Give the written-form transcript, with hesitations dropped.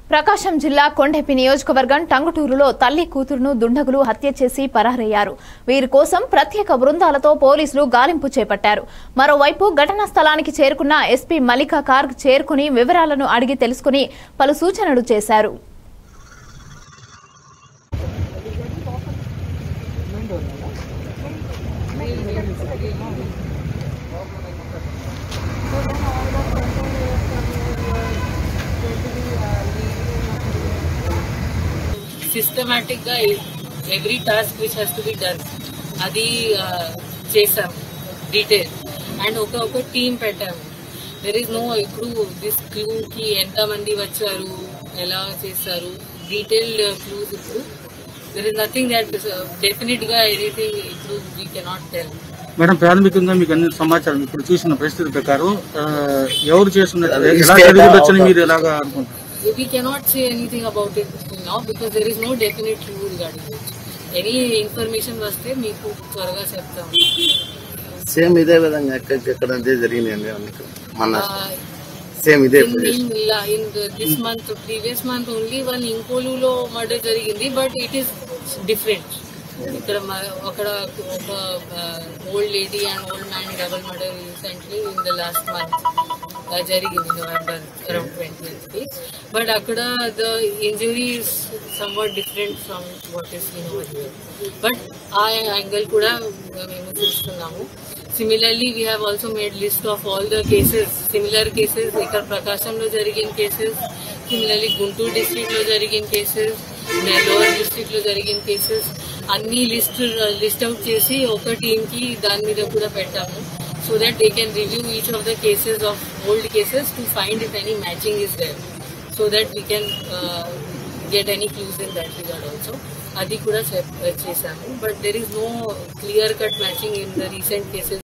ప్రకాశం జిల్లా కొండెపి నియోజకవర్గం టంగుటూరులో తల్లి కూతురును దుండగులు హత్య చేసి పరారయ్యారు. వీరి కోసం ప్రత్యేక బృందాలతో పోలీసులు గాలింపు చేపట్టారు. మరోవైపు ఘటనా స్థలానికి చేరుకున్న ఎస్పీ మల్లికా కార్గ్ చేరుకుని వివరాలను అడిగి తెలుసుకుని పలు సూచనలు చేశారు. Systematic ga every task which has to be done adi chesam detail and oka team pettam. There is no ippudu this clue ki enta mandi vacharu ela chesaru detailed clues ippudu there is nothing that definite ga anything ippudu we cannot tell. Madam, ప్రాథమికంగా మీకు అన్ని సమాచారం ఇప్పుడు చూసిన పరిస్థితి ప్రకారం ఎవరు చేస్తున్నట్టు ఎలా జరిగిందొచ్చని మీరు ఎలాగా అనుకుంటారు? We cannot say anything about it now because there is no definite clue regarding it. Any information vaste meeku twaraga cheptam. Same ide vidhanga ekkada jarigindi mana same ide in this month previous month only one Inkolu lo murder jarigindi but it is different. Ikkada akada oka old lady and old man double murder recently in the last month jarigindi November around 20th. But akkada the injury is somewhat different from what is seen over here. But aa angle kuda memu chustunnamo. Similarly, we have also made list of all the cases, similar cases, ikkada Prakasham lo jarigin cases, similarly Guntur district lo jarigin cases, Nellore district lo jarigin cases, anni list out chesi oka team ki dani meeda kuda pettamu so that they can review each of the cases of old cases to find if any matching is there, so that we can get any clues in that regard also. Adi kuda chesamu, but there is no clear cut matching in the recent cases.